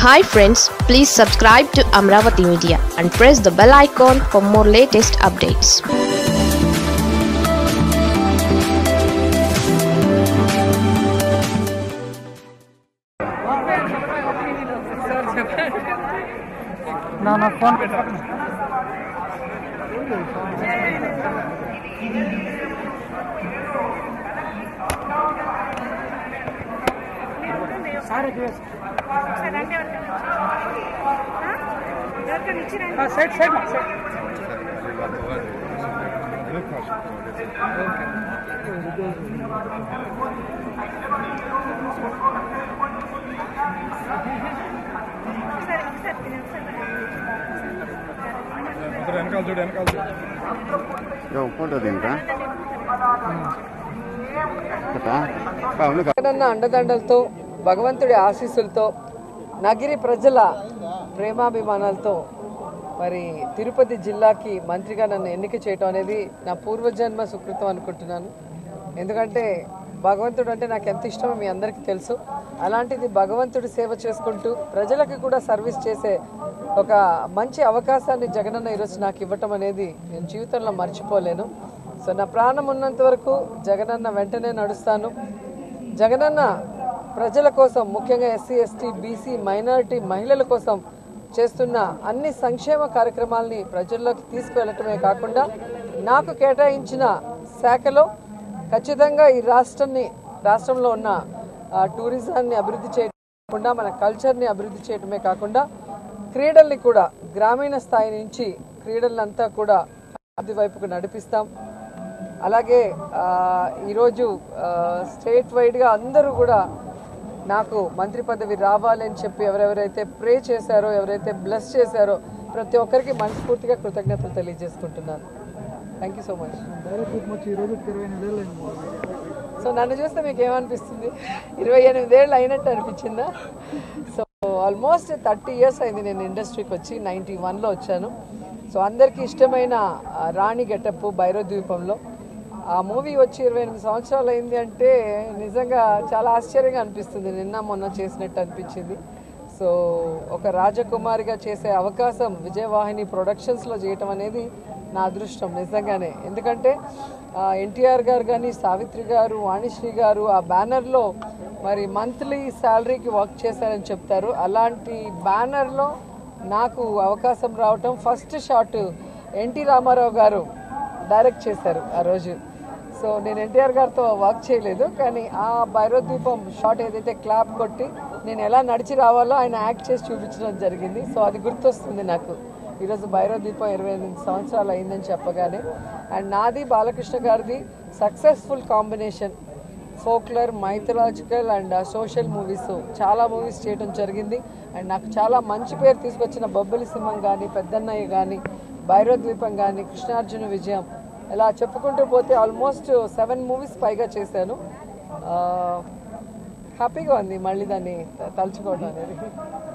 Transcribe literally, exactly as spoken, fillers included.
Hi friends, please subscribe to Amaravathi Media and press the bell icon for more latest updates. No, no, phone. Side, side, side. అండదండలతో భగవంతుడి ఆశీస్సులతో నగిరి ప్రజల ప్రేమాభిమానాలతో మరి తిరుపతి జిల్లాకి మంత్రిగా నన్ను ఎన్నిక చేయటం అనేది నా పూర్వజన్మ సుకృతం అనుకుంటున్నాను. ఎందుకంటే భగవంతుడు అంటే నాకు ఎంత ఇష్టమో మీ అందరికీ తెలుసు. అలాంటిది భగవంతుడి సేవ చేసుకుంటూ ప్రజలకు కూడా సర్వీస్ చేసే ఒక మంచి అవకాశాన్ని జగనన్న ఈరోజు నాకు ఇవ్వటం అనేది నేను జీవితంలో మర్చిపోలేను. సో నా ప్రాణం ఉన్నంత వరకు జగనన్న వెంటనే నడుస్తాను. జగనన్న ప్రజల కోసం, ముఖ్యంగా ఎస్సీ ఎస్టీ బీసీ మైనారిటీ మహిళల కోసం చేస్తున్న అన్ని సంక్షేమ కార్యక్రమాలని ప్రజల్లోకి తీసుకువెళ్ళటమే కాకుండా నాకు కేటాయించిన శాఖలో ఖచ్చితంగా ఈ రాష్ట్రాన్ని రాష్ట్రంలో ఉన్న టూరిజాన్ని అభివృద్ధి చేయకుండా మన కల్చర్ని అభివృద్ధి చేయటమే కాకుండా క్రీడల్ని కూడా గ్రామీణ స్థాయి నుంచి క్రీడలంతా కూడా అభివృద్ధి వైపుకు నడిపిస్తాం. అలాగే ఈరోజు స్టేట్ వైడ్గా అందరూ కూడా నాకు మంత్రి పదవి రావాలని చెప్పి ఎవరెవరైతే ప్రే చేశారో, ఎవరైతే బ్లెస్ చేశారో ప్రతి ఒక్కరికి మనస్ఫూర్తిగా కృతజ్ఞతలు తెలియజేసుకుంటున్నాను. Thank you so much. So నన్ను చూస్తే మీకు ఏమనిపిస్తుంది? ఇరవై ఎనిమిదేళ్ళు అయినట్టు అనిపించిందా? సో ఆల్మోస్ట్ థర్టీ ఇయర్స్ అయింది నేను ఇండస్ట్రీకి వచ్చి. నైంటీ వన్లో వచ్చాను. సో అందరికీ ఇష్టమైన రాణి గెటప్ భైరవ ద్వీపంలో ఆ మూవీ వచ్చి ఇరవై ఎనిమిది సంవత్సరాలు అయింది అంటే నిజంగా చాలా ఆశ్చర్యంగా అనిపిస్తుంది. నిన్న మొన్న చేసినట్టు అనిపించింది. సో ఒక రాజకుమారిగా చేసే అవకాశం విజయవాహిని ప్రొడక్షన్స్లో చేయటం అనేది నా అదృష్టం నిజంగానే. ఎందుకంటే ఎన్టీఆర్ గారు కానీ, సావిత్రి గారు, వాణిశ్రీ గారు ఆ బ్యానర్లో మరి మంత్లీ శాలరీకి వర్క్ చేశారని చెప్తారు. అలాంటి బ్యానర్లో నాకు అవకాశం రావటం, ఫస్ట్ షాట్ ఎన్టీ రామారావు గారు డైరెక్ట్ చేశారు ఆ రోజు. సో నేను ఎన్టీఆర్ గారితో వర్క్ చేయలేదు, కానీ ఆ భైరవ ద్వీపం షాట్ ఏదైతే క్లాప్ కొట్టి నేను ఎలా నడిచి రావాలో ఆయన యాక్ట్ చేసి చూపించడం జరిగింది. సో అది గుర్తొస్తుంది నాకు ఈరోజు భైరవ ద్వీపం ఇరవై ఎనిమిది సంవత్సరాలు అయిందని చెప్పగానే. అండ్ నాది బాలకృష్ణ గారిది successful combination folklore, mythological and social movies చాలా మూవీస్ చేయడం జరిగింది. అండ్ నాకు చాలా మంచి పేరు తీసుకొచ్చిన బొబ్బిలి సింహం కానీ, పెద్దన్నయ్య కానీ, భైరవ ద్వీపం కానీ, కృష్ణార్జున విజయం, ఇలా చెప్పుకుంటూ పోతే ఆల్మోస్ట్ సెవెన్ మూవీస్ పైగా చేశాను. హ్యాపీగా ఉంది మళ్ళీ దాన్ని తలుచుకోవడం అనేది.